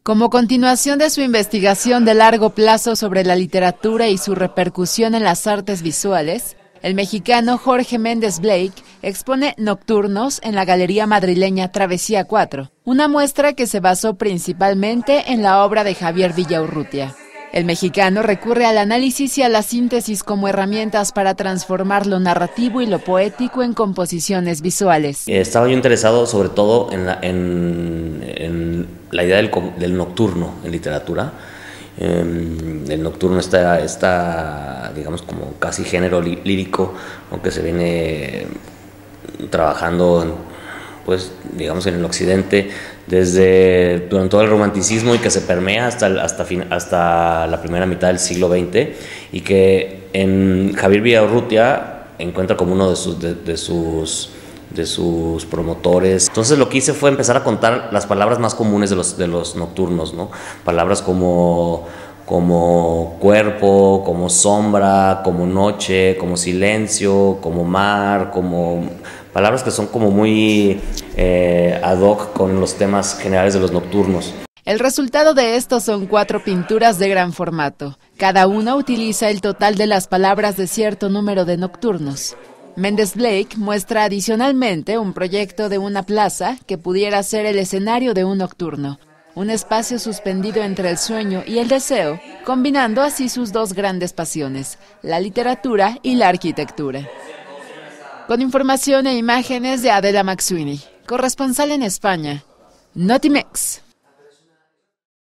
Como continuación de su investigación de largo plazo sobre la literatura y su repercusión en las artes visuales, el mexicano Jorge Méndez Blake expone Nocturnos en la galería madrileña Travesía 4, una muestra que se basó principalmente en la obra de Javier Villaurrutia. El mexicano recurre al análisis y a la síntesis como herramientas para transformar lo narrativo y lo poético en composiciones visuales. Estaba yo interesado sobre todo en la idea del nocturno en literatura. El nocturno está, digamos, como casi género lírico, aunque se viene trabajando, pues, digamos, en el occidente durante todo el romanticismo y que se permea hasta la primera mitad del siglo XX, y que en Javier Villaurrutia encuentra como uno de sus promotores. Entonces lo que hice fue empezar a contar las palabras más comunes de los nocturnos, ¿no? Palabras como cuerpo, como sombra, como noche, como silencio, como mar, como palabras que son como muy ad hoc con los temas generales de los nocturnos. El resultado de esto son 4 pinturas de gran formato. Cada una utiliza el total de las palabras de cierto número de nocturnos. Méndez Blake muestra adicionalmente un proyecto de una plaza que pudiera ser el escenario de un nocturno, un espacio suspendido entre el sueño y el deseo, combinando así sus dos grandes pasiones, la literatura y la arquitectura. Con información e imágenes de Adela McSweeney, corresponsal en España, Notimex.